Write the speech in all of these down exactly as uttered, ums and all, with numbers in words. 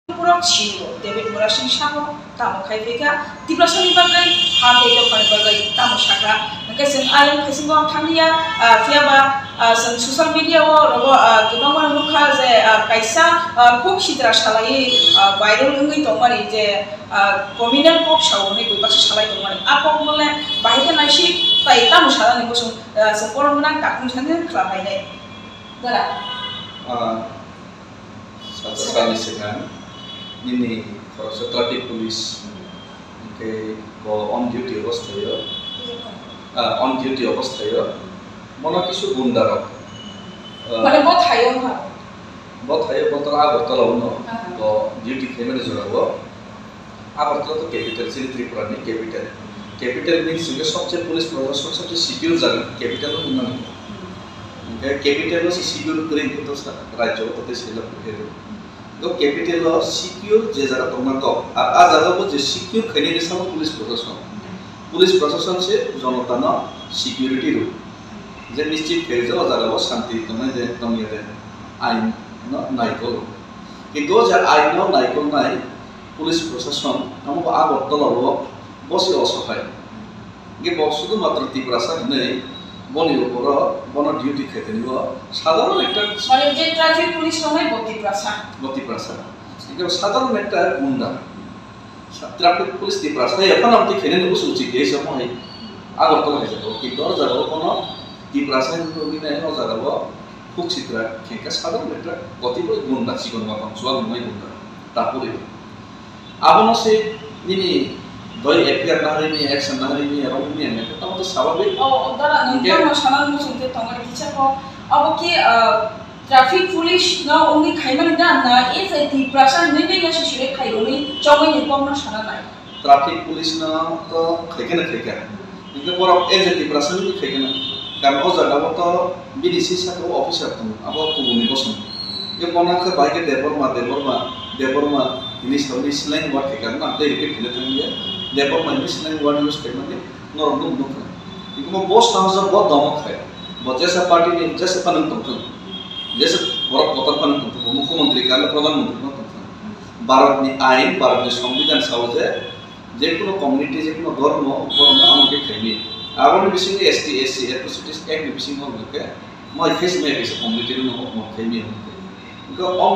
Purok Shivo, David Murashin Shabo, Tamo Kaivega, Tibrasoni Bagai, Hake Bagai, Tamo Shaka, Nakasin Island, Kasingo Tandia, Fiaba, some social media or Ginoman Luka, Kaisa, Cook Shitra Shalai, Viral Lungi Tomari, Communal Pop Show, maybe Bash Shalai Tomari, Apomole, Bahikan Nashi, Tamo Shalan, Saporona, Takusan, Club by day. Sekali sekarang ini kalau traffic police ke on duty অবস্থায় on duty অবস্থায় মনে কিছু গুন্ডারা মানে বহুত হাইও না বহুত হাইও বতরা আগরতলা উনো তো ডিউটি খেমেনে জড়াবো আগরতলা তো ক্যাপিটাল সিটি ত্রিপুরা নি ক্যাপিটাল ক্যাপিটাল মিন্স যে সবচেয়ে পুলিশ প্রশাসন সবচেয়ে সিকিউর জায়গা ক্যাপিটাল উন্নয়ন ক্যাপিটাল হচ্ছে সিকিউর করে কিন্তু রাজ্য তাতে সেটা হেরে তো ক্যাপিটাল সিকিউর যে জায়গা তোমরা তো আর আ জায়গা যে সিকিউর খাইনি দিছাম পুলিশ প্রশাসন পুলিশ প্রশাসন সে জনতা না সিকিউরিটি রূপ যে নিশ্চিত হয়ে যাওয়া জায়গা শান্তি তোমরা যে তোমরা যে আইন নাইকল কিন্তু যে আইন নাইকল নাই পুলিশ প্রশাসন আমাকে আগরতলা বসে অসহায় যে শুধুমাত্র ত্রিপুরা নেই বনি উপর বন ডিউটি খেতে নিব সাধারণ একটা মানে যে ট্রাফিক পুলিশ নয় বতি প্রাসা বতি প্রাসা কিন্তু সাধারণ একটা গুন্ডা ট্রাফিক পুলিশ দি প্রাসা এখন আমি খেনে নিব সুচি এই সময় আগরতলা হয়ে যাব কিন্তু আর যাব কোন দি প্রাসা নবি নাই ন যাব খুব চিত্রা খেকা সাধারণ একটা গতি বই গুন্ডা জীবন মতন জল নয় গুন্ডা তারপরে আবনো সে নিনি দই এফআইআর না হইনি অ্যাকশন না হইনি এরকম নিয়ে এটা তো আমাদের স্বাভাবিক ও দাদা নতুন সাধারণ মুসুতে তোমার কিছু কো अब कि ट्रैफिक पुलिस ना ओंगी खाइमानि ना ना ए जाति प्रशासन ने ने या शिरे खाइरोनि चौमै ने पमना साना नाय ट्रैफिक पुलिस ना तो खाइकेना खाइका इनके पर ए जाति प्रशासन नि खाइकेना काम हो जागा तो बीडीसी साको अफिसर तुम अब कुबुनि बसम ये बनाखा बाइके देबरमा देबरमा देबरमा इनिस थोनि स्लैंग वर्ड खाइका ना दे रिपीट खेले तंगे देबरमा इनिस स्लैंग वर्ड यूज करना दे नरम नुम नुम इनको बॉस हाउस बहुत दमक है जैसा पार्टी ने जैसे पनन तुमचुन जैसे भारत पतन पनन तुमचुन मुख्यमंत्री काले प्रधानमंत्री न तुमचुन भारत नि आईन भारत नि संविधान सावजे जे कोनो कम्युनिटी जे कोनो धर्म धर्म हमके खाइनि आबनि बिसिङ एसटी एससी एट्रोसिटीज एक्ट बिसिङ हमके म फेस मे बिस कम्युनिटी न हम खाइनि हमके इको अब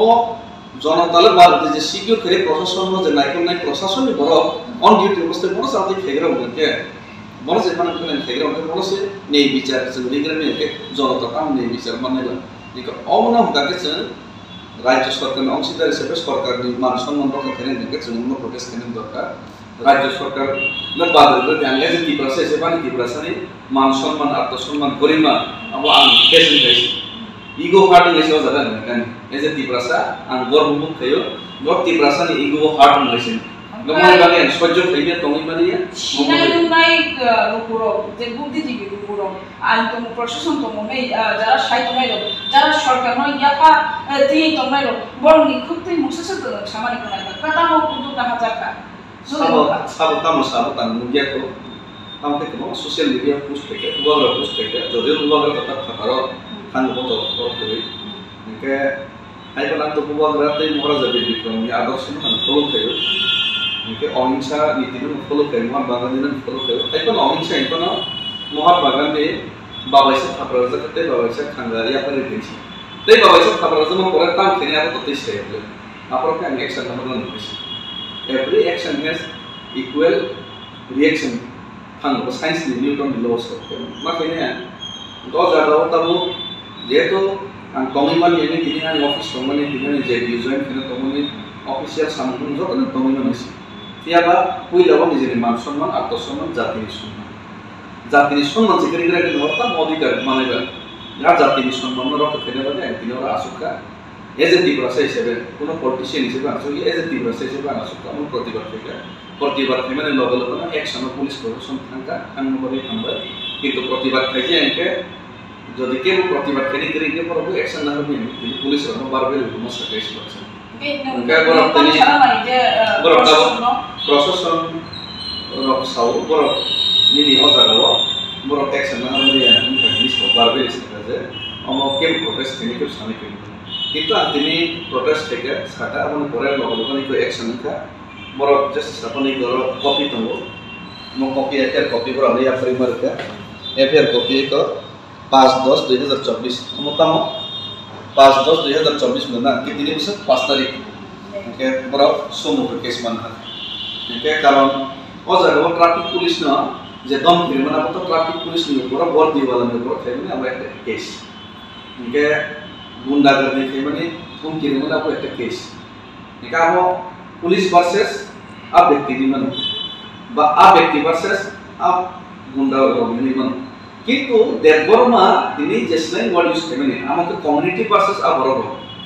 जनताले भारत जे सिक्योर करे प्रशासन न जे नाइकल नाइ प्रशासन नि बर अन ड्यूटी अवस्था बड़ साथि खेगरा हमके बनो से पान कने खेगरा हमके बनो से नै विचार से लिग्रा ने के जनता काम नै विचार मानेला इको अमना हमका के छ राज्य सरकार अंशदार हिसाबै सरकार नि मान सम्मान रक्षा गर्ने के छ उन्नो प्रोटेस्ट गर्ने दरकार राज्य सरकार न बादल ध्यान ले जे प्रोसेस से पानी प्रोसेस नि मान सम्मान आत्मसम्मान गरिमा अब आं केसन गाइस इगो हार्ट ले से जरा ने एज ए प्रोसेस आं गर्व मुख खयो गति प्रोसेस नि इगो हार्ट ले गमन बागे सज्ज खैबे तंगि मानिया सिनाय नुनाय रुपुरो जे बुद्धिजीवी रुपुरो आइन तो प्रशासन तो ममे যারা সাইতো নাইলো যারা সরকার নয় ইয়াপা তিই তো নাইলো বড় নিখুঁতই মুসেসে তো সামানি কোনা কথা মো কুদু না হাজাকা সাবো সাবো তাম সাবো তাম মুগিয়া কো আমকে কো সোশ্যাল মিডিয়া পোস্ট থেকে উবাগরা পোস্ট থেকে যদি উবাগরা কথা খাতারো খান বতো করে কে আইবা তো উবাগরা তাই মরা যাবে বিক্রম আদর্শ না ফলো করে इनके अहिंसा नीति में फॉलो करें महात्मा गांधी ने फॉलो करें ताइपन अहिंसा इनपन महात्मा गांधी बाबाई से थापराजा करते बाबाई से खंगारिया पर रिटेंसी ते बाबाई से थापराजा में पूरा काम खेने आता तो तेज है अपने आप लोग का एक्शन नंबर वन है every action has equal reaction thing वो साइंस ने न्यूटन लॉस करते हैं मैं कहने हैं दो ज़्यादा होता वो ये तो हम कॉमिमन ये नहीं किन्हीं हैं ऑफिस कॉमिमन ये किन्हीं जेड यूज़र किन्हीं कॉमिमन ऑफिशियल सामने जो तो नहीं कॉमिमन है याबा पहिलाबो निजेनि मान सम्मान आत्मसम्मान जातिनि सम्मान जातिनि सम्मान से करिग्रा के नरता अधिकार मानेबा या जातिनि सम्मान रक्षा खेने बागे तिनरा आसुका एज ए टिप्रासा हिसाबै कोनो पलिटिशियन हिसाबै आसु एज ए टिप्रासा हिसाबै आसुका म प्रतिबाद थेका प्रतिबाद थे माने लगे लगे एक्शन पुलिस प्रशासन थांका आं नबरे आंबा किन्तु प्रतिबाद खाइजे एके जदि के प्रतिबाद खेनि करिगे परबो एक्शन ना होबि पुलिस रनो बारबेल म सकेस लक्ष्य उनका बरफ तनी बरफ दाबो प्रशासन बरफ साउ बरफ निनि अजागाव बरफ एक्शन ना होबि उनका निस बारबेल से जे अम के प्रोटेस्ट खेनि के सानि के কিন্তু তিনি প্রটেস্ট থেকে সাটা এবং পরে লগলগানি কো অ্যাকশন কা বড় জাস্ট সাপনি গর কপি তঙ্গো মো কপি এফআইআর কপি বড় আলিয়া পরিমার কা এফআইআর কপি কো পাঁচ দশ দুই হাজার চব্বিশ মোতাম পাঁচ দশ দুই হাজার চব্বিশ না কি তিনি বসে পাঁচ তারিখ কে বড় সমুখ কেস মান কে কারণ ও জায়গা ট্রাফিক পুলিশ না যে দম ফিরমানা তো ট্রাফিক পুলিশ নিয়ে বড় বড় দিওয়ালা নিয়ে বড় খাই মানে আমরা একটা কেস কে গুন্ডাগর্দি খাই মানে কোন কিরমানা को একটা কেস এটা হলো পুলিশ ভার্সেস আ ব্যক্তি মানে বা আ ব্যক্তি ভার্সেস আ গুন্ডাগর্দি মানে কিন্তু দেববর্মা তিনি জেসলাইন ওয়ার্ড ইউজ করেন আমাকে কমিউনিটি ভার্সেস আ বড়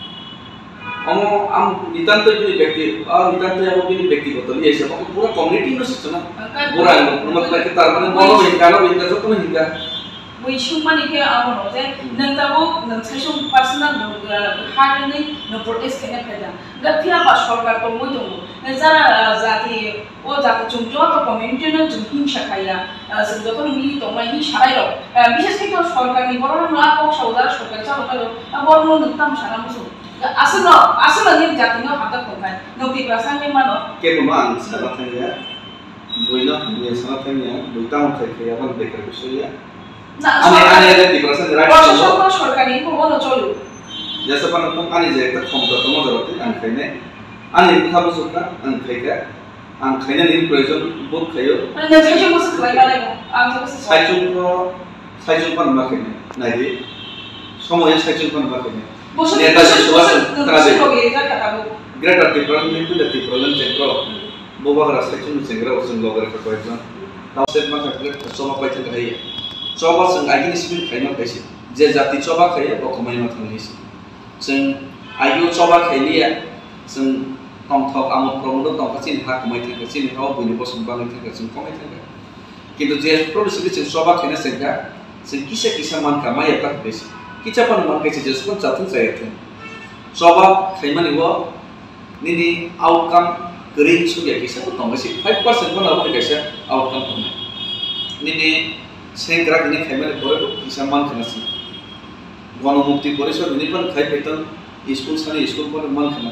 हम हम नितांत जो व्यक्ति और नितांत हम भी व्यक्तिगत ये सब पूरा कम्युनिटी में सिस्टम ना पूरा मतलब कि तार माने बोलो इनका लो इनका जो तुम इनका वो इशू माने के आवो नो जे नंता वो नंसेशो पर्सनल हारने न प्रोटेस्ट करने पैदा गथिया बा सरकार तो मोय दो जरा जाति ओ जाति जुम जो तो कम्युनिटी न जुम हिंसा खाया जों যত মিলি তো মাই হি সারাইলো বিশেষ করে সরকার নি বড় না পক সৌদার সরকার চালো কালো বড় নতাম সারা মুসু asal asal ni jati no hatta kongan no pi prasang ni mano ke bang salah tanya boina ni salah tanya boita mo ke aban dekar bisoya ane ane ane di prasang right প্রশাসন সরকারি ko bono cholu jasa pan tum ani je ta khomta tomo jarate an khaine ani khabu sukka an khaika an khaine ni proyojon bot khayo মানে নেছে মুসু খাই গালাই আম তো সাইচুন ko সাইচুন pan ma khaine nai সময়ে সাইচুন pan ma khaine नेता Subhash Chandra Bose greater Tripura में भी लती problem चेंट्रो Boba रास्ते चुन चेंग्रा उसन लोगर का क्वेश्चन ताउसेट मा खाकले सोमा पाइथन खाय चोबा जों आइगिन स्पिल खायनो खायसि जे जाति चोबा खायो बखमाय मा थांनिसि जों आइगु चोबा खायलिया जों तंथक आमो प्रमोद तंथसिन हा कमाय थांगसिन हाव बयनि बसन बानाय थांगसिन कमाय थांग किन्तु जे प्रोड्यूसर जों चोबा खायना सेंगा जों किसे किसे मान कमाय तक बेसि किचा पन मन के जसको चातु जायते सोबा खैमानि वो निनि आउटकम ग्रीन सुगे किसा तो तंगसि पाँच परसेंट बना बने कैसे आउटकम होने निनि सेंग्रा नि खैमानि परे किसा मान खनासि गणमुक्ति परिषद नि पन खाइ पेतन स्कूल सानि स्कूल पन मान खना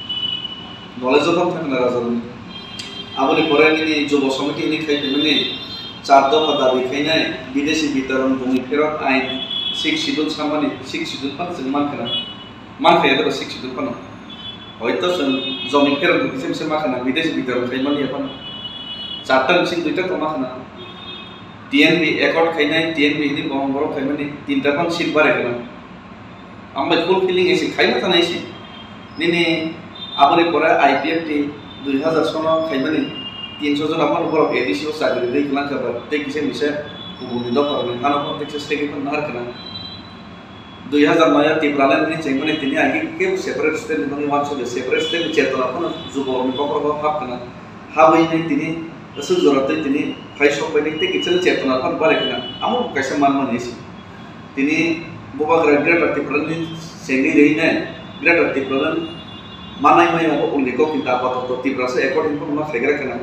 नलेज अफ थाना राजानि आबनि परे निनि जुब समिति नि खाइ पेमनि चार दफा दाबि खाइनाय विदेशी वितरण भूमि फेरत आइन सिक्स शिड्यूल सामानि सिक्स शिड्यूल पर जों मान खाना मान खाया तो सिक्स शिड्यूल पर हयतो जों जमिन फेरत किसिम से माखाना विदेश वितरण खाइमानि अपन चारटा सिं दुइटा तो माखाना टीएनबी एकॉर्ड खाइनाय टीएनबी नि बंगर खाइमानि तीनटा पण सीट बारे खाना आमबाय फुल फिलिंग एसे खाइना थानायसि निनि आबनि परा आईपीएफ टी दुई हजार सना खाइमानि तीन सौ जन अपन बर एडीसी ओ सागरि दै खलां खबर ते किसे मिसे गुबुन दफारनि हाना कन्टेक्स स्टेटमेंट नार kana दुई हजार नौ तिब्राले नि चेंगने तिनि आगे के सेपरेट स्टेट नि वान सो सेपरेट स्टेट चेतना अपन जुबो नि पकर भाब kana हाबै नि तिनि असु जरते तिनि फाइसो पयनि ते किचन चेतना अपन बारे kana आमु कैसे मान मानेसि तिनि बोबा ग्रेटर तिब्राले सेंगि रहिने ग्रेटर तिब्राले मानाय माय अब उनिको किता पातो तो तिब्रासे अकॉर्डिंग टू मा फेगरा kana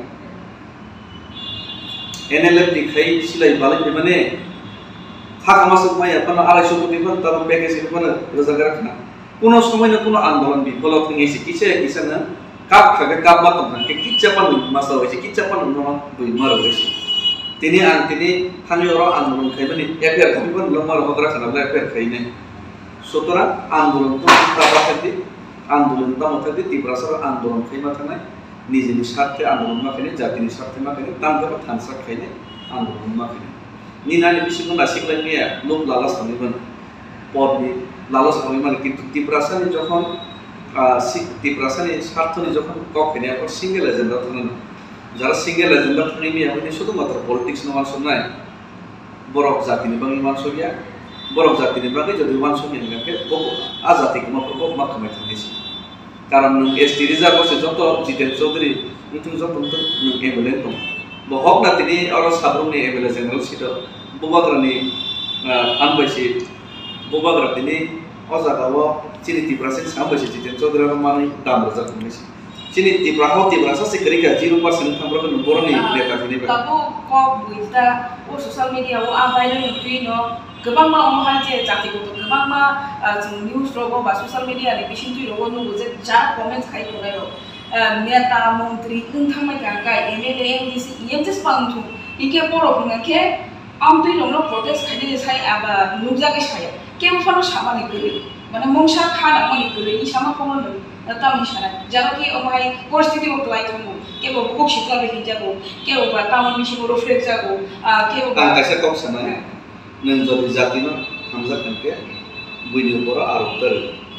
एनएलएफ दिखाई सिलाई बाले माने खाका मासुक माय अपन आराइसो कोटी पण तब पैकेज पण रोजगार रखना कोनो समय न कोनो आंदोलन विफल थंगेसि किसे किसना काप खागे काप मातम के किच्चा पण मासा होइसे किच्चा पण न दुइ मार होइसे तिनि आं तिनि थांगिरो आंदोलन खाइबनि एफआईआर कपि पण लमार होग्रा खाना एफआईआर खाइने सुतरा आंदोलन तो प्राबाथि आंदोलन त मथदि तिब्रासर आंदोलन खाइमा थानाय निजेनि स्वार्थे आंदोलन माखाने जातिनि स्वार्थे माखाने तांगबा थानसा खाइने आंदोलन माखाने निनानि बिसिखौ नासिखलायनिया लोक लालास थानायमोन पदनि लालास थानायमोन किन्तु तिब्रासानि जखन तिब्रासानि स्वार्थनि जखन कखने पर सिंगल एजेंडा थानाय যারা সিঙ্গেল এজেন্ডা থানাयनि আপনি শুধুমাত্র পলিটিক্স নমান শুনায় বড় জাতিनि बांगि मानसो गया बरफ जातिनि बागै যদি मानसो गया बहु आ जातिखौ माफोरखौ मा खामाय थानायसि कारण नों एसटी रिजार्व से जत जितेन चौधरी मिथिं जत नों एमएलए दं बहक ना तिनि और साब्रमनि एमएलए जनरल सीट बुबाग्रानि आनबायसि बुबाग्रा तिनि अजागाव चिनि तिब्रासिन सामबायसि जितेन चौधरी मानै दाम रोजा खालामनायसि sini tibra hau tibra sa sikri ka zero percent thamro kan boroni neta sini ba tabu ko buita o social media o abai no tuino gobang ma om haje jati ko gobang ma jung news rogo ba social media ni bisin tu rogo no je ja comments khai ko ro neta mantri kun thamai ka ka mla mdc emjs pangtu ike poro ngake am tu no protest khai sai aba nukja ke sai ke fano samane gele মানে মংসা খানা মনি করে ই সামা common তামি সারা যারা কি ওমাই পরিস্থিতি ওকলাই থাকবো কেউ বুক শিখলা বেকি যাবো কেউ বা তামন মিশি বড় ফ্রেক যাবো কেউ বা কাছে কক সানা নন যদি জাতি না হামজা কানকে বুইনি উপর আরোপতার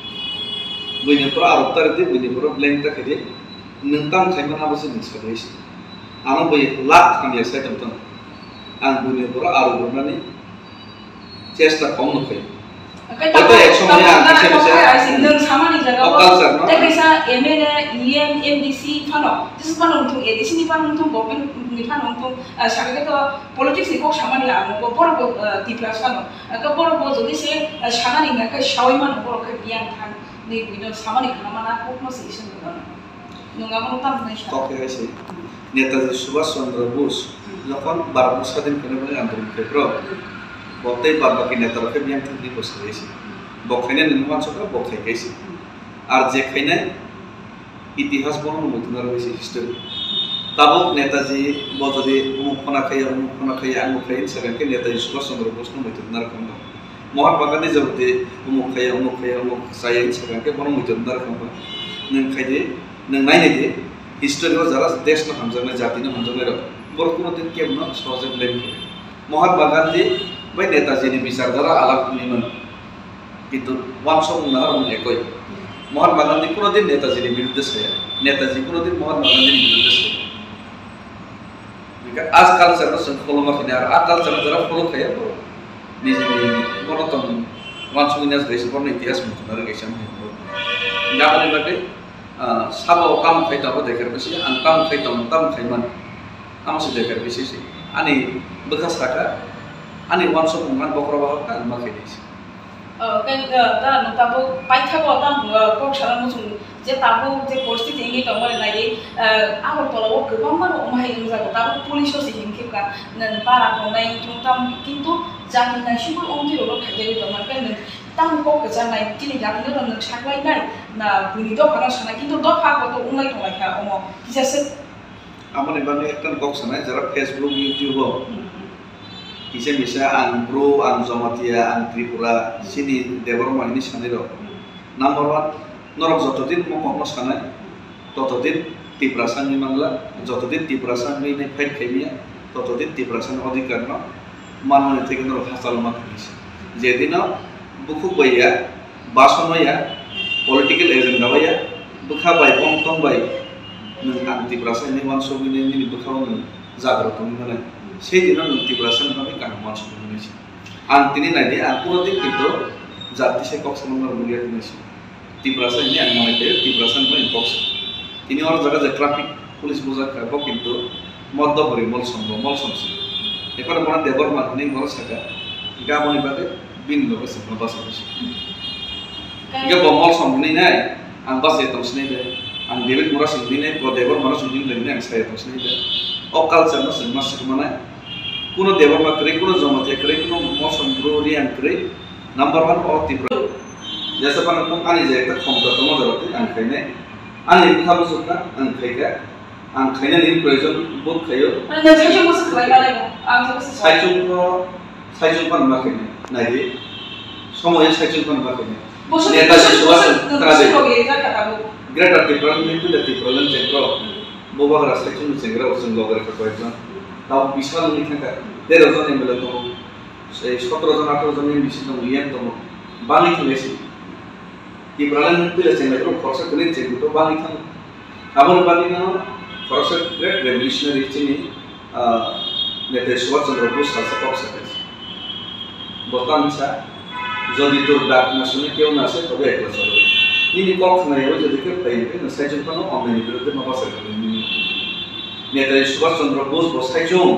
বুইনি উপর আরোপতার দি বুইনি উপর ব্লেম তা খেদে নন্তাম খাইমানা বসে নিসকাইছ আনো বই লাখ খানিয়া সাইতাম তন আন বুইনি উপর আরোপনানি চেষ্টা কম নখাই Betul, eksomnya akan saya neng sama nih jaga. Tapi saya M L A, E M, M D C, fano. Jadi fano untuk E D C ni fano untuk government ni fano untuk saya kata politik ni kok sama nih anu. Kau poro kau tiplas fano. Kau poro kau jadi saya sama nih nggak kau shawai mana poro kau biang kan. Nih bino sama nih karena mana kok masih isu tu kan. Nunggu apa nonton nih saya. Oke sih. Netaji Subhas Chandra Bose. Lakukan baru sahaja kena boleh antum kebro. Boktai barbaki netar ke biang tinggi posisi, bokainya nenuan suka bokai kaisi, arjek kainya itihas bohong mutunar wisi history. Tabuk netaji botodi mukona kaya mukona kaya mukain sekarang ke netaji Subhas Chandra Bose nu mutunar kamba. Mohon bagani jabde mukaya mukaya muk saya sekarang ke bohong mutunar kamba. Neng kaide neng naik ni history ko jelas desh na hamzana jati na hamzana ro. Borkuno tin kiam na soalnya blame. Mohon bagani Baik Netaji ini bisa darah alat liman itu langsung menahar mengekoi. Mohon makan di kuno din Netaji ini birudes saya. Netaji kuno din mohon makan di birudes saya. Jika akal saya rasa kalau makin ada akal saya darah kalau kayak bro. Di sini monoton langsung ini dari sekolah ikhtias mungkin dari kisah itu. Jangan lagi sabau kamu kait apa dekar besi, angkam kait tam kaiman, kamu sudah dekar besi sih. Ani bekas raka. Ani wanso pungan bokro bahkan makai dis. Kan dah nu tabu paitha ko tam kok saran musun je tabu je परिस्थिति ini kamar nai awal tolawo gobang mano omai ingza ko tabu police si hingkip kan nan para konai tungtam kintu jati nai shibul omti ro khajeri kamar kan tam ko kejan nai tini jati no nan saklai nai na buni do kana sana kintu do pha ko to umai tolai kha omo kisase amane bane ektan kok sana jara Facebook YouTube Bisa bisa ang bro, ang Zomatia, ang Tripura, sini development ini saniro. Number one, norok jotodin mau mau sana, jotodin tiprasan ni mangla, jotodin tiprasan ni ne fight kemia, jotodin tiprasan odikar no, manu ne teken norok hasal maknis. Jadi no, buku bayar, basono ya, political agenda bayar, bukha bay, pom tom bay, neng ang tiprasan ni wan sobi ni ni bukha neng zagar tom mana. Saya tidak nanti berasan kami kan masuk Indonesia. Antini nanti aku nanti itu jati saya kok sama orang mulia Indonesia. Di berasan ini yang mana dia? Di berasan mana kok? Ini orang jaga jaga traffic, polis buzak kok itu modal beri mall sombong, mall sombong. Ekor orang debar mah ini orang jaga. Jika mau ibadah, bin loh sebelum bahasa Indonesia. Jika bawa mall sombong ini nih, angkas ya terus nih deh. Ang David murah sendiri nih, kalau debar mana sendiri lagi nih, saya terus nih deh. Okal sama sama semana. Kuno dewa makre, kuno zomatia kre, kuno motion brorian kre, number one or tipro. Jasa pan tung ani jaya tak komputer tomo dapat angkainya, ani kamu suka angkainya, angkainya ini present book kayo. Anda jadi cuma sesuai kali ya, angkat sesuai. Saya cuma, saya cuma makanya, nanti, semuanya saya cuma makanya. Neta sesuatu terade. Greater tipro itu dari tipro dan tipro. Boba rasa cuma segera usun logar kekoitan. Tahu bisa nih kan? Dari orang yang belum saya sepuluh orang atau orang yang bisa tahu yang tahu balik ke sini. Di perjalanan itu lah saya itu proses kerja itu balik kan. Kamu balik kan? Proses great revolutionary ini. Neta Subhas Chandra Bose rasa proses. Bukan saya. Jadi itu dak maksudnya kau nasi tapi ikhlas saja. Ini kok sebenarnya jadi kerja saya cuma nak ambil itu itu apa saja. Netaji Subhas Chandra Bose bosai jom.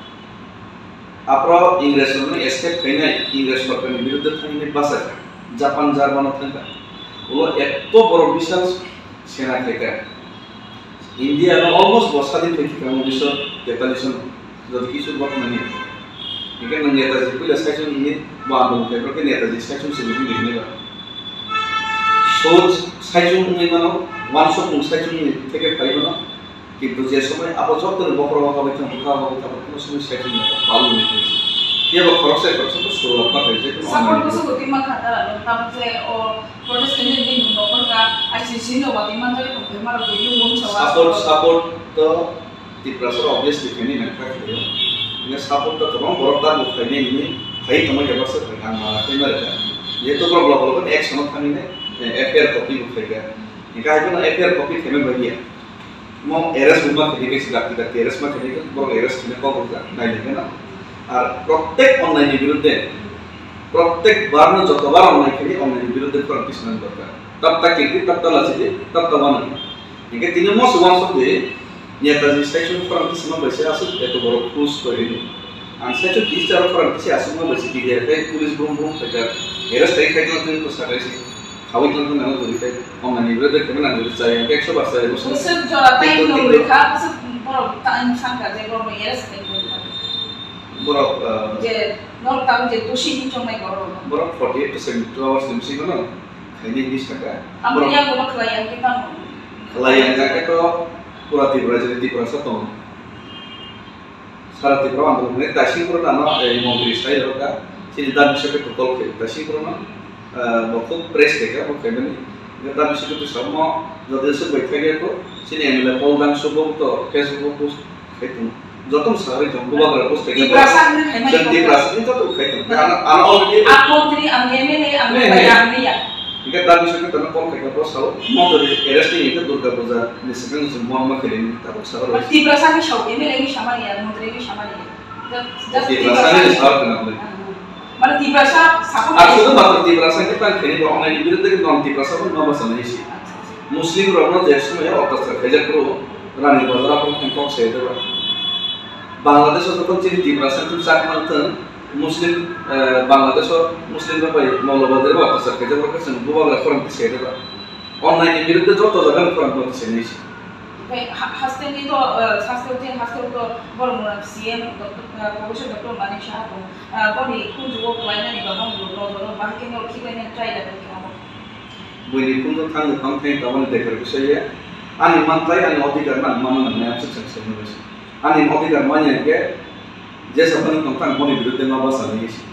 Apro Inggris orang escape kena Inggris pakai biru tu thani bahasa. Japan Jerman thanga. Ulo ekto boro bisal sena keka. India no almost bosadi theki kamu bisa tetalison jadi kisu buat mana ini kan Netaji pula stasiun ini baru kayak berarti Netaji stasiun sebelum ini lah so stasiun ini mana one shot stasiun ini tiket pakai mana কিন্তু যে সময় আপাতত বকরা হবে তখন খাওয়া হবে তখন কোনো সময় সেটিং ভালো নেই কি আবার খরচে খরচ তো শুরু আপনার হয়েছে সাপোর্ট বসে গতি মান খাতা তারপর যে ও প্রোটেস্ট এনে দিন নকরকা আইসি সিনো বাকি মান ধরে তো বেমার গলি মন ছাওয়া সাপোর্ট সাপোর্ট তো ডিপ্রেসর অবভিয়াসলি ফেনি না থাকে ये सापोर्ट तो तमाम बरकदार लोग खाने में खाई तमाम के बस खाना मारा कोई मर गया ये तो प्रॉब्लम बोलो तो एक समय खाने में एफआईआर कॉपी को खाएगा इनका है ना एफआईआर कॉपी खेमे बढ़िया मो एरस बुमा खेले के सिला की करते एरस में खेले के बोल एरस में कॉल होता नहीं लेकिन ना और प्रत्येक ऑनलाइन विरुद्ध प्रत्येक बार में जो बार ऑनलाइन खेले ऑनलाइन विरुद्ध प्रतिशत करता तब तक कि तब तक लाचे तब तक वाला इनके तीनों मो सुबह सब दे Netaji stasiun Frankisma bahasa asal itu baru push begini. Ansa itu kisah Frankisma asal mah bahasa dia kayak polis bom bom kayak eras kayak kayak itu itu sekarang sih. Kau itu kan nama tuh kayak orang ini berada di mana di saya kayak coba saya musuh. Musuh jualan tahu nggak mereka musuh baru tak insangka jadi baru eras kayak gitu. Baru. Jadi nol tahu jadi tuh sih cuma yang baru. Baru forty-eight percent two hours di sini mana? Kayaknya di sana. Ambilnya kalau klien kita. Klien kita itu पूरा त्रिपुरा जिले त्रिपुरा सतों सारा त्रिपुरा आंदोलन में ताशीन पुराना ना मंत्री style होगा सिद्धांत विषय पे टोटल के ताशीन पुराना बहुत प्रेस देगा वो कहने सिद्धांत विषय पे सब माँ जो देश से बैठे गए तो सिने एमएलए पॉल डांग सुबह तो फेसबुक पोस्ट कहते हैं जो तुम सारे जंगल वाले पोस्ट कहते हैं त्रिपुरा से नहीं तो तो कहते हैं आना ऑलरेडी आप मंत्री एमएलए एमएलए नहीं है Jika tadi saya katakan kau kerja prosau, mau dari eras ini itu durga puja, misalkan semua mak ini tak usah harus. Di perasaan ini show, ini lagi sama dia, menteri ini sama dia. Di perasaan ini show kenapa? Mana di perasaan, siapa? Aku tu baru di perasaan kita kini kalau orang ini berarti non di perasaan pun nama sama ini sih. Muslim orang jadi semua ya otak kerja pro, rani bazar apa yang kau saya tu. Bangladesh itu kan jadi di perasaan itu sangat mantan. Muslim Bangladesh और मुस्लिम का भाई मौलवादी बात कर सकते हैं जब वक्त से बुआ वाला फर्म किसे है तो ऑनलाइन विरुद्ध जो तो जगह फर्म को किसे नहीं है भाई हस्ते नहीं तो हस्ते होते हैं हस्ते तो बड़ा मुरा CM doctor professor doctor Manik Saha तो बड़ी कुछ जो क्लाइंट नहीं बाबा हम लोग लोग बाहर के लोग किसी ने ट्राई लगा क्या हो वही कुछ तो थांग थांग थे तो हमने देखा कुछ है आने मंत्रालय आने अधिकार ना मानना नहीं आपसे चर्चा नहीं बस आने अधिकार मान्य के जैसे अपन कंपनी मोनी विरुद्ध में बात नहीं है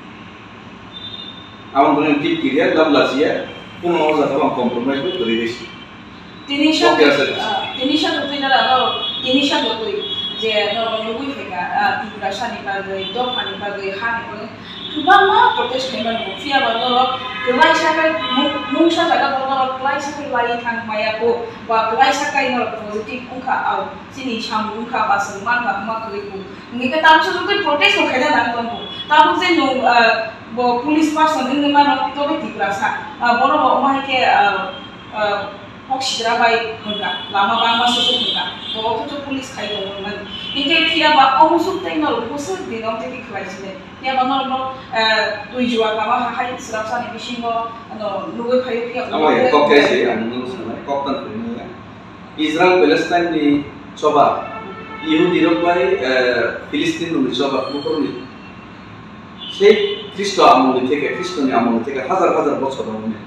अब हम टीम किया तब लाचिए पुनः और ज़्यादा हम कॉम्प्रोमाइज़ भी कर रहे हैं तिनिशा तिनिशा तो इधर आलो तिनिशा तो कोई जे नॉर्मल कोई फेंका तिपुरा शानी पर गई दो पानी पर गई हानी पर गई Kubama protest memang mufia baru kelai sakai mungsa jaga baru kelai sakai lagi tang maya ko wa kelai sakai nol positif ungka au sini sham ungka basel man ba ma keliku ini kita tahu sesuatu protest ko kena dan tuanku tahu se no bo police person ini mana to beti berasa baru bo mah ke hok sidra bai hengka lama bang masuk hengka bo to police kai ko man ini kia ba omusuk tai nol kusuk di nom teki kelai sini ya banor no tujuan kama hai serap sani bisingo ano lugu payu kia apa ya kok kayak sih anu sama kok tan ini ya Israel Palestine di coba Yahudi robai Filistin nu coba bukan ni সেই খ্রিস্ট আমল থেকে খ্রিস্টানি আমল থেকে হাজার হাজার বছর ধরে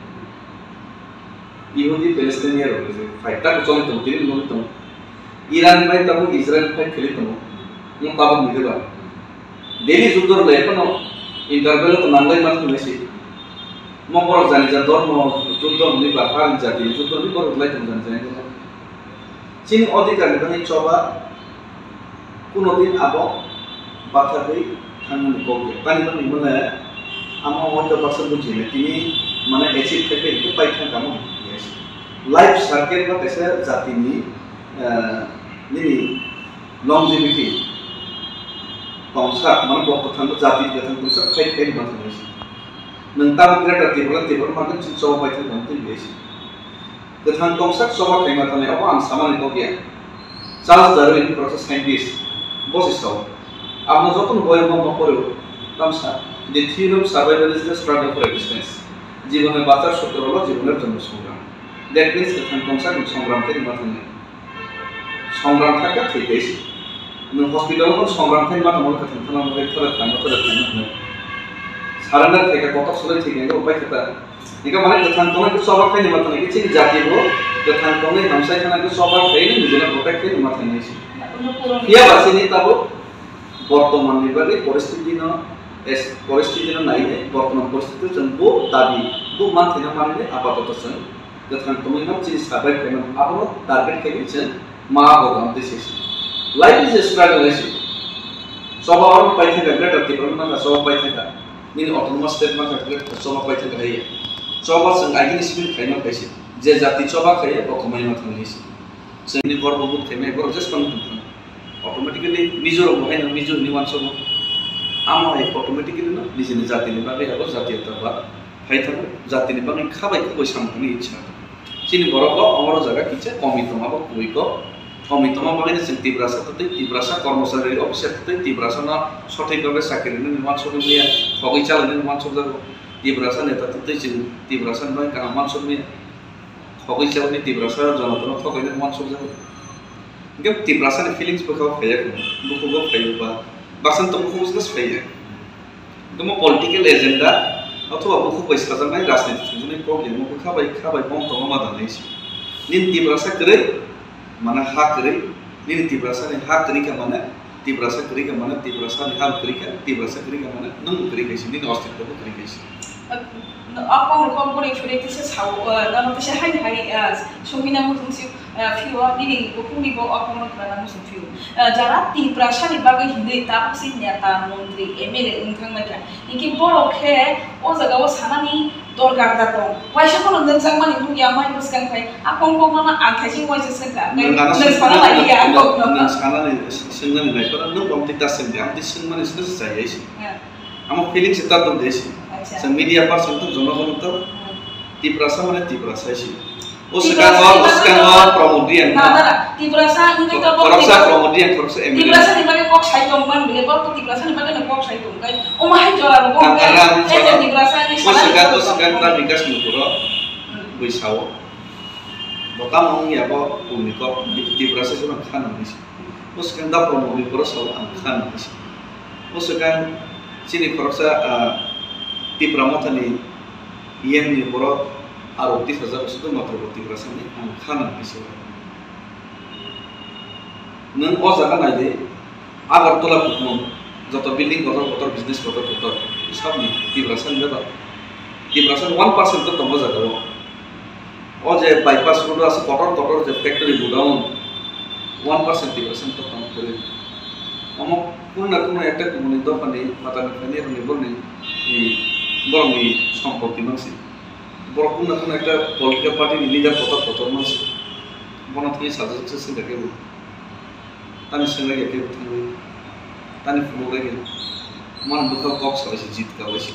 ইহুদি প্যালেস্টাইনিয়ার রয়েছে ফাইটটা চলে তো দিন মনে তো ইরান ভাই তখন ইসরায়েল ফাইট খেলি তো মন পাবো নিতে পারে ডেলি যুদ্ধ হলে এখনো ইন্টারভেল তো নাঙ্গাই মাত্র বেশি মঙ্গল জানি যা ধর্ম যুদ্ধ হলে বা হার জাতি যুদ্ধ হলে বড় লাই তো জানি জানি চীন অধিকার নিবানি চবা কোনোদিন আবো বাধা দেই থাঙ্গনি কোকে পানি পানি মানে আমার হয়তো পাশে বুঝি না তিনি মানে এসিড থেকে একটু পাইখান কামো লাইফ সার্কেল বা কেসে জাতিনি নিনি লংজিভিটি কনসার্ট মানে বর্তমান জাতি গঠন কনসার্ট খাই খাই বানানো হয়েছে নন্তাম গ্রেটার টেবল টেবল মানে চিন সব পাইতে বানাতে হয়েছে গঠন কনসার্ট সব খাই বানানো আবো আন সামান্য কোকিয়া চার্লস ডারউইন প্রসেস সায়েন্টিস্ট বসিস্টাও আপনার যত বই বন্ধ করেও তামসা The theory of survival is the struggle for existence. জীবনে বাঁচার সূত্র হলো জীবনের জন্য সংগ্রাম। That means the concept of সংগ্রাম থেকে মাত্র নেই। সংগ্রাম থাকা ঠিক আছে নों हॉस्पिटल को संग्राम थाई मा तमल कथन थाना मगे थरा थाना थरा थाना सारेंडर থেকে কত সরে ঠিক আছে উপায় কথা নিকা মানে কথান তোমে কি সবার খাই নিমা থানা কিছু জাতি গো কথান তোমে হামসাই থানা কি সবার খাই নিজেরা গোটা খাই নিমা থানা আছে ইয়া বাসিনি তাবো বর্তমান নিবারে পরিস্থিতি ন এস পরিস্থিতি ন নাই বর্তমান পরিস্থিতি জনবো দাবি দু মান থানা মানে আপাতত সন কথান তোমে ন চিজ সাবাই খাই আপনো টার্গেট খাই দিছেন মা ভগবান দেশেছি Life is a struggle, is it? So, our Python greater people, so Python, meaning autonomous state, so Python here. So, what's an identity kind of basic? There's a teacher back here, or command of the so, in the corp of book, may go just come to automatically, Mizo, and Mizo, new one so am I automatically not listening to Zatin, but I was at the Python, Zatin, but in Kavak was something each other. Sin Boroko, or Zaga kitchen, Comitoma, Kuiko. Komitoma bagainya sing tibrasa tete tibrasa কর্মচারী officer tete tibrasa na সঠিকভাবে চাকরি নির্মাণ সমিতি হগই চালানো নির্মাণ সমিতি tibrasa নেতা tete sing tibrasa নয় কামান সমিতি হগই চালানো tibrasa জনগণ হগই নির্মাণ সমিতি গেম tibrasa নে ফিলিংস বকাও ফাইয়া বুকু গো ফাইয়া বা বাসন তো বুকু বিজনেস ফাইয়া গম পলিটিক্যাল এজেন্ডা অথবা বুকু পয়সা জানাই রাজনীতি জন্য প্রবলেম বুকু খাবাই খাবাই বম তো সমাধান হইছে নিন tibrasa করে mana hak kiri, ini tibrasa ni hak kiri ke mana, tibrasa kiri ke mana, tibrasa ni hak kiri ke, tibrasa kiri ke mana, nung kiri ke sini, ini ostiak tu kiri ke sini. Apa mereka boleh curi itu sesaw, dan itu sehari hari, sumina musim siu, view, ini buku ni bawa apa mereka nama musim view. Jarak tibrasa ni bagi hidup tapi sih nyata menteri, M L A ungkang mereka. Ini borok he, oh jaga oh sana ni দরকার দাতো ওয়াইসা কোন নংসাং মানে তু ইয়া মাই বসকান খাই আপন কোন না আখাইসিং ওয়াইসা সেকা নং সানা লাগি ইয়া আং কোন নং সানা ni singna ni naik orang nung komtik tasen dia amti sing mana sih saya sih amo feeling sih tato deh sih sang media person tuh jono kono tuh tibrasa mana tibrasa sih oh sekarang oh sekarang promotion nah nah tibrasa ini tuh korupsi promotion korupsi M L A tibrasa ni bagai kok saya tongman beli bor tuh tibrasa ni bagai kok saya tongkai oh mah jualan kok eh tibrasa ni oh sekarang oh sekarang kita bikas mukuro wisau botam orang ya kok unik kok tibrasa cuma kan nih oh sekarang kita promosi korupsi kan nih oh sekarang sini korupsi tibramotan ni yen ni koro আর অতি হাজার শুধু মাত্র tibrasa ni angkana bisa. Neng oh jangan aja, agar tolak hukum, jatuh building kotor kotor bisnis kotor kotor, sab ni tibrasa ni apa? Tibrasa one percent tu tambah jaga lo. Oh je bypass road asal kotor kotor je factory godown, one percent tibrasa tu tambah keren. Amo pun nak pun ada komunitas pani, mata ni pani ni borni, ni borni সম্পত্তি masih. বড় কোন কোন একটা political party leader কত কত মানুষ বনা থেকে সাজা সে দেখে তানি সঙ্গে গেকে থাকবে তানি ফুলে গেল মান দুঃখ বক্স হয়েছে জিত কা হয়েছে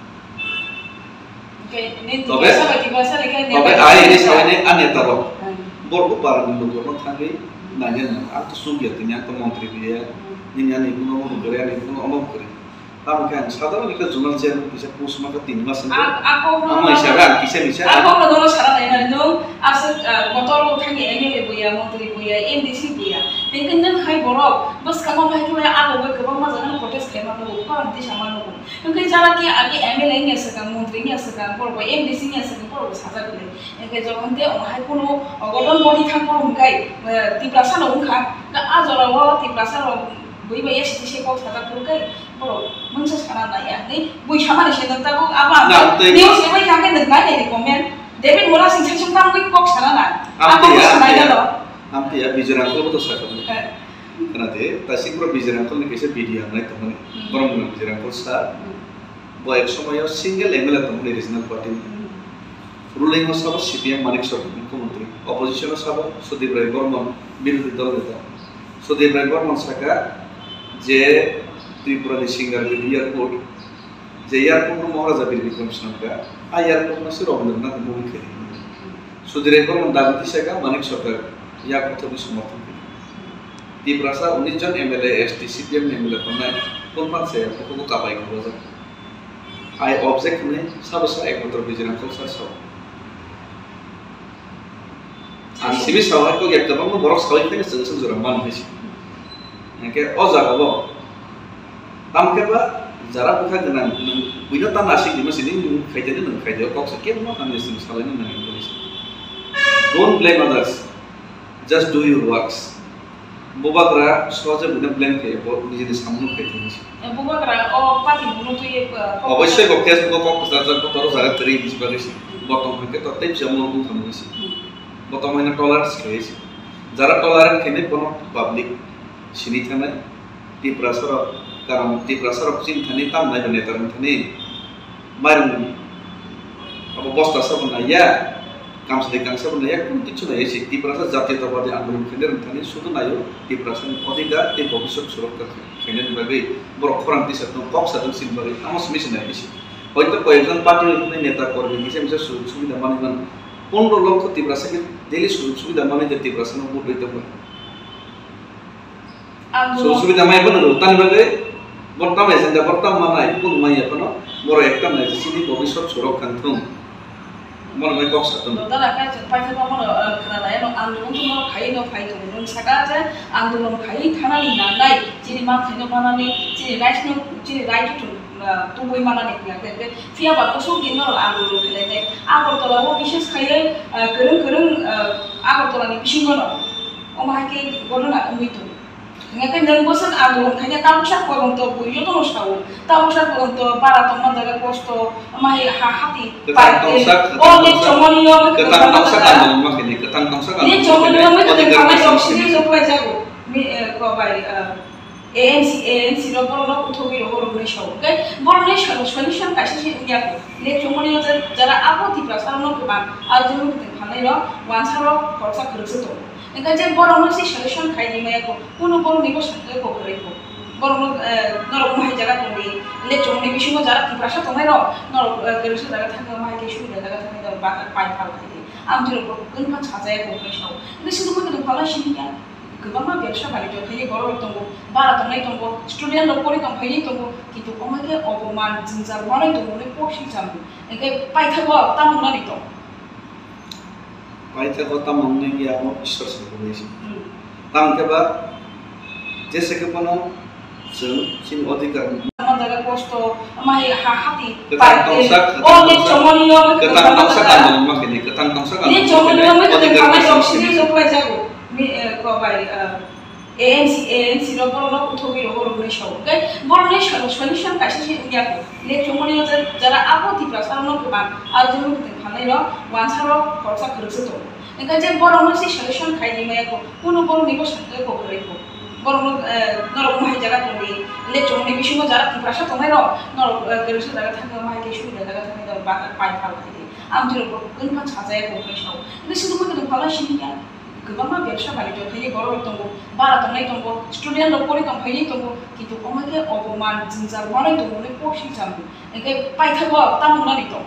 তবে তবে আই এই সামনে আনেতার বড় পার লোক থাকবে না জানেন আর তো সুবিয়া তিনি একটা মন্ত্রী দিয়ে নিয়ানি কোনো মন করে আনি কোনো অমক করে Tapi kan, saudara kita jurnal saya bisa push maka timnas itu. Aku mau isyarat, kisah isyarat. Aku mau dulu syarat ini dong. Asal motor thangi M L A buya, menteri buya, M D C buya. Mungkin dong hai borok. Bos kamu mau itu ya aku buat kebang masa kan protes kema tuh, kau di sama lu. Mungkin cara kia agi M L A nya sekarang, menteri nya sekarang, borok M D C nya sekarang borok sahaja boleh. Mungkin jangan dia orang hai kuno, godon body thang kuno mungkai, tibrasa lo mungkah. Nah ajar awal tibrasa lo. Bui bayar sih sih kau sahaja kurkai, bro, mungkin sekarang lah ya, nih bui sama nih sih tentang aku apa, nih sih bui kakek dengar nih di komen, David mulai sih sih tentang bui kok sana lah, aku sama aja loh. Amti ya, bicara aku betul sekali. Karena deh, tapi kalau bicara aku nih kisah video naik teman, orang bilang bicara aku sah, bahwa ek সময় single M L A teman regional party, ruling sab C P M Manik Sor, মুখ্যমন্ত্রী, opposition sab Sudhir Rai Burman, বিরোধী দল নেতা, Sudhir Rai Burman saka যে ত্রিপুরা সিঙ্গার airport যে airport Maharaja Bir Bikram সিংহকা আ airport না সে Rabindranath movie খেলি সুধীর বর্মন দাবি শেখা মানিক সরকার ইয়া কথা সমর্থন করে ত্রিপুরা উনিশ জন এমএলএ এসটি সিপিএম এমএলএ তোমরা কোন পাশে কত কাপাই করবো আই অবজেক্ট নে সবসা একমাত্র বিজনেস সব সব sibi sawai ko yak tabang borok sawai kene seng seng jurang man hisi ke o jaga bo tam ke ba jara buka genan punya tan asik di masini kaitanya nang kaitanya kok sekian mau kan sing salahnya nang Indonesia. Don't blame others, just do your works. Boba kera soalnya punya blame kayak bo নিজে de সামনে kaitanya sih. Boba kera oh pati bunuh tuh ya. অবশ্যই কো case কো কো সাজা কো তর জায়গা তরি this পারিস বতম থেকে তো তাই জামো কো থামিস বতম মানে টলারেন্স খেয়েছ যারা টলারেন্ট খেনে কোনো পাবলিক সিনি থানা টি প্রেসার কারণ টি প্রেসার অপশন থানি তাম নাই বনে তার থানি মারুন अब বস্তা সব না ইয়া কাম সে কাম সব না এক কিছু না এসে টি প্রেসার জাতীয়তাবাদী আন্দোলন খেনে থানি শুধু নাইও টি প্রেসার অধিকার টি ভবিষ্যৎ সুরক্ষা খেনে ভাবে বড় খরান্তি সাথে কম সাথে সিলভারে আমার মিশন আছে হয়তো কয়েকজন পার্টি নেতা করবে মিশে মিশে সুযোগ সুবিধা মানে পনেরো লক্ষ তীব্রাসাকে ডেলি সুযোগ সুবিধা মানে যে তীব্রাসান উপর হইতে পারে সুযোগ সুবিধা মাই বনে তানি ভাবে বর্তমান এজেন্ডা বর্তমান মানাই কোন মাই এখনো বড় একটা নাই সিডি ভবিষ্যৎ সুরক্ষা থুম মনে হয় কক্স সাথে দাদা কাছে পাইতে পাবো না খানা এনো আন্দোলন তো মনে খাই না ফাইতো নন সাকা আছে আন্দোলন খাই থানানি না নাই যিনি মান খাইনো মানানি যিনি রাইট নো যিনি রাইট টু তুই মানানি লাগে ফিয়া বা কসু দিন না আন্দোলন খেলে আগরতলাও বিশেষ খাইয়ে গরম গরম আগরতলানি বিশিঙ্গন ওমাকে গণনা হইতো ngake nang bosan agun kanya tamusha koronto buyo to mosawo tamusha koronto para to mandaga posto mahi ha hati o ne chomoni yo ketang tangsa kan makini ketang tangsa kan ne chomoni yo me to kama oxygen so poi jago mi ko bai A N C A N C ro boro uthogi ro boro ne shaw okay boro ne shaw solution kaise se ya ko ne chomoni yo jara apoti prasar no ko ban ar jono te khanai ro wansaro khorsa khurse to enggak jadi borong masih solution kayak gimana kok, puno borong nih bos itu kok keriko, borong nol rumah jaga tunggu, lihat cuma nih bisu mau jarak di prasa tunggu nol nol kerja jaga tangga rumah kesu jaga tangga itu bakal paling paling ini, am tuh kok kan saja ya kok kerja, itu sih tuh kita kalau sih ya, kebanyakan biasa kali tuh kayak borong tunggu, barat tunggu tunggu, student lo pori tunggu kayak tunggu, gitu, omah kayak oboman jinjar mana tunggu nih posisi jambu, enggak paling tahu tamu nari tuh. पाइथे को तम हमने कि आप ईश्वर से बोले छी तम के बाद जैसे कि पनो जों सिन अधिकार mandaga posto mahi ha hati ketang tangsa o ne chomoni yo ketang tangsa kan makini ketang tangsa kan ne chomoni yo me to kama oxygen so poi jago mi ko bai A N C A N C ro boro uthogi ro boro ne shaw okay boro ne shaw solution kaise se ya ko ne chomoni yo jara apoti prasar no ko ban ar jono te khanai ro wansaro khorsa khurse to enggak jadi borong masih solution kayak gimana kok puno borong nih bos itu kok keriko borong nol rumah jaga tunggu lihat cuma nih bisu mau jarak di prasa tunggu ro nol kerja jaga tangga rumah kesu jaga tangga itu bakal paling paling ini am tuh kok kan saja ya kok kerja itu sih tuh kita kalau sih ya kebanyakan biasa kali tuh kayak borong tunggu barat tunggu tunggu student lo pori tunggu kayak tunggu gitu omah kayak oboman jinjar mana tunggu nih posisi jambu enggak paling tahu tamu nari tuh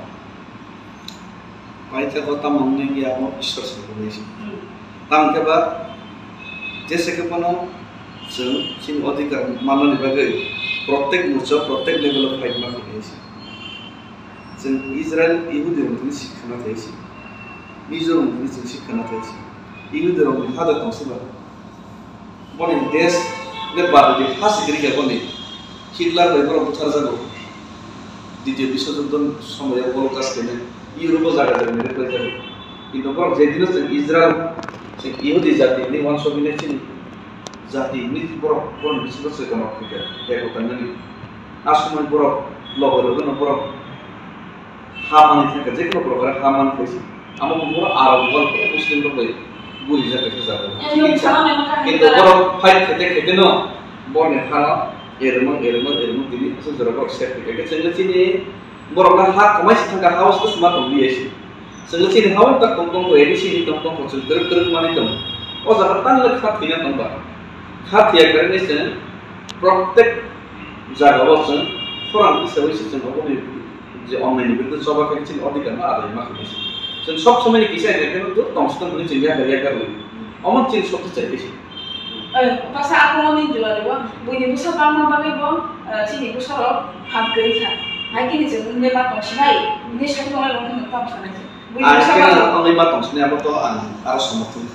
पाइथे को तम हमने कि आप ईश्वर से बोले छी तम के बाद जैसे कि पनो जों सिन अधिकार मानने बागै प्रत्येक मोर्चा प्रत्येक लेवल अफ फाइट मा करे छी जों इजराइल इहुदी रंनि शिक्षना थाय छी मिजोरम रंनि जों शिक्षना थाय छी इहुदी रंनि हादा तंसबा बने देश ने बादे फासिगिरि के बने हिटलार बायबर बुथार जागो द्वितीय विश्व युद्ध समय हolocaust केने ইউরোপ জায়গা থেকে মেরে ফেলতে হবে কিন্তু বড় যেদিন ইসরায়েল সে ইহুদি জাতি নি ওয়ান সবিনে ছিল জাতি নি বড় কোন বিশেষ সে কোন থেকে দেখো কেন নি আসময় বড় লগর লগন বড় হামান থেকে যে কোনো প্রকার হামান কইছে আমার বড় আরব গল্প মুসলিম লোক বুঝি যাবে যাবে কিন্তু বড় ফাইট খেতে খেতে ন বনে খানা এরম এরম এরম তিনি সুজরা বড় সেট থেকে সেটা চিনি borok ha kamai sithang ka haus ko smart on biasi sengsi ni hawan tak tong tong ko edisi ni tong tong ko sul ter ter mani tong o za tan le khat pina tong ba khat ya karne se protect jaga bosen foran ki se hoise se no ni je online ni bitte soba ka chin odikar na adai ma khisi sen sob somoy ni kisai ne keno to tong stan ni chin ya ya kar lo amon chin sob se chai eh pasa aku mau ni jual bo buni busa ba ma ba bo chini busa ro kham kari kha hai kini je ne ba tong sinai ni sai ko la lo ni tam sanai Akhirnya orang lima tahun sini apa tuh an harus sama tuh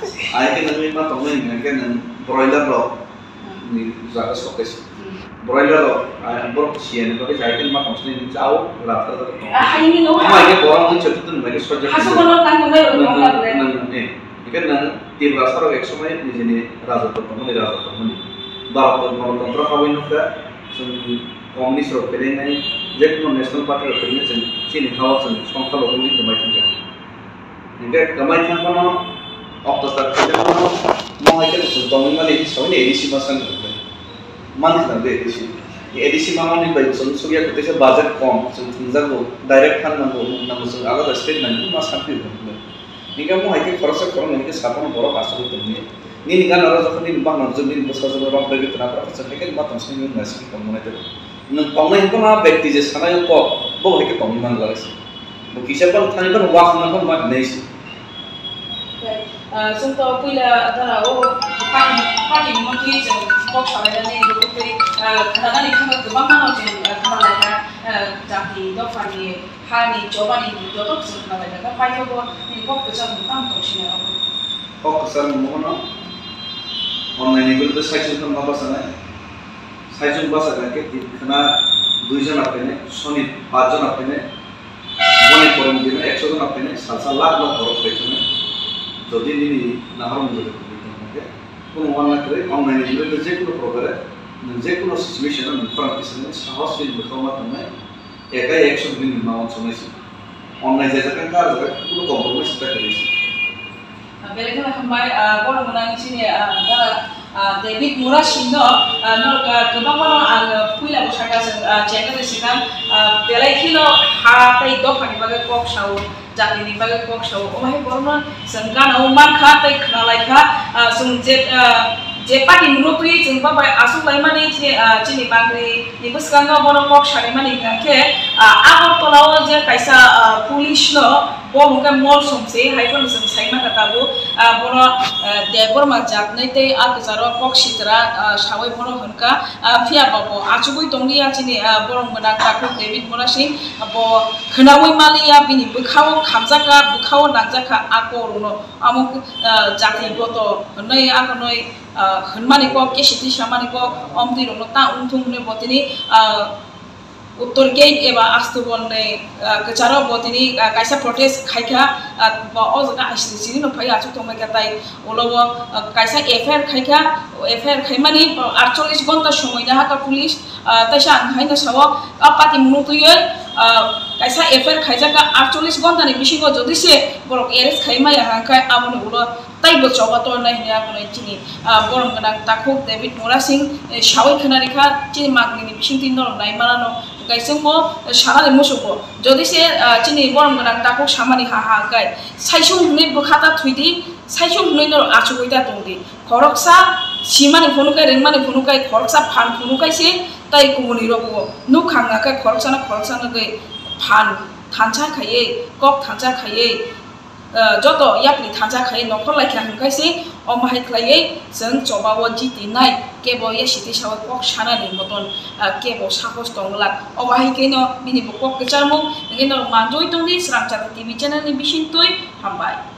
ai cái nâng mình mà tổng mình cái nâng broiler rồi mình ra cái sọc cái broiler rồi ai ăn bốc xiên có cái trái cái mà tổng mình cháu là tất cả à hay như nó mà cái bỏ nó chụp từng mấy cái sợi à số nó đang ngồi ở đó là đấy nâng này cái nâng tìm ra sao cái số mấy như thế này ra rồi tổng mình ra rồi tổng mình bảo tổng nó tổng ra kawin nó cái xong communist rồi cái này जे কোনো national party rồi cái này chân chỉ खावा chân xong खावा cũng नहीं कमाई थी những cái कमाई थी अपन अब तो तक के अपन mau cái sự tổng mình lấy số này edisi mà sang được man khẩn được edisi edisi mà mình bây giờ số cái cái budget कम xong thằng ra वो direct खान ना वो ना वो सब अगर statement mà sang được những cái mau cái खर्च करो những cái Sapan बड़ा पास हो तुमने ni ni kan orang zaman ni bang nak jadi besar besar orang pergi ke tempat pasal ni kan macam sini ni nasi kita mana tu, nang panggai pun apa bekti je sana yang kok, bawa ke panggai mana lagi sih, bukan siapa pun thani pun wak nak pun mak naik sih. Contoh pula adalah oh pagi pagi mungkin je kok saya ni dulu tu kadang ni kami tu bang mana je kami lagi jadi doa ni hari coba ni jodoh sesuatu lagi kan pagi tu ni kok kerja tentang tu sih apa? Kok kesan mana? Online ini betul saya cuma apa sana? Saya cuma bahasa kan ke karena dua জন apa ni, Sony पाँच জন apa ni, mana korang dia ni, एक सौ জন apa ni, salsa lakh lakh korang betul ni. Jadi ini nahar mula tu betul ni. Pun online kerja online ini betul je kuno program, je kuno situation ni front kisah ni sahas ni betul macam ni. Eka एक सौ दिन माwan समय sih. Online je kan kar je kuno compromise tak kerja sih. Balik lagi kembali, orang menang sini adalah David Murashid no, no kebang orang ang puila bersama channel ini kan, balik kilo hatai dok ni bagai kok show, jadi ni bagai kok show, oh hai orang sengkan umat hatai kenalai kah, sungjet jepat di menurut ini jengpa bagai asal lain mana ini cini bangri, ni bus kan orang kok show mana ini kan ke, apa kalau je kaisa polis no वो मुझे mall सुनसे hyphen सुनसाई में कताबो बोलो देवर मजाक नहीं ते आप जरा pox इतना शावई बोलो हनका फिया बाबो आचुबुई तोंगी आचिनी बोलो मना काकु डेविड मुराशिंग बो खनावई मालिया बिनी बुखाओ खामजाका बुखाओ नागजाका आको रुनो आमुक जाति गोतो नहीं आको नहीं हनमानी को केशिति शामानी को अम्दी रुनो ता उन्थुम ने बोतिनी उत्तर गेट एवं आस्तुबल ने कचारा बोतनी कैसा प्रोटेस्ट खाइका और जगह ऐसे चीज़ न भाई आज तो मैं कहता है वो लोग कैसा एफआईआर खाइका एफआईआर खाइमानी अड़तालीस घंटा समय ना का पुलिस तैसा है ना सब अब पाती मुनुतु ये कैसा एफआईआर खाइजा का अड़तालीस घंटा ने बिशी को जो दिसे बोलो एरेस्ट खाइमा यहाँ का आमने बोलो ताई बच्चों का तो नहीं है आपने चीनी बोलो मना ताकुक डेविड मुराशिंग शावई खनारी का चीनी मांगनी ने बिशी तीन डॉलर नहीं माना नो गाइसें वो शाला मुसु को जो दिसे चीनी बोलो मना ताकुक शामानी हा हा गाय साइशुं ने बुखाता थुईदी साइशुं ने नो आचु कोइता तोंगी खरकसा सीमानी फुनुकाय रेंगमानी फुनुकाय खरकसा फान फुनुकाय से ताई कुमुनी रोबो नु खांगा का खरकसा ना खरकसा ना गई फान थांचा खाये कक थांचा खाये जोतो यापनी थांचा खाये नखर लाइखा हंखायसे अमाहाय खलाये जों जबावो जिति नाय केबो ये सिति साव कक सानानि मतन केबो साहस दंला अमाहाय केनो बिनि कक गचारमु नगेनो मानजोय तंदि स्रांचा टीवी चैनल नि बिसिनतुय हामबाय।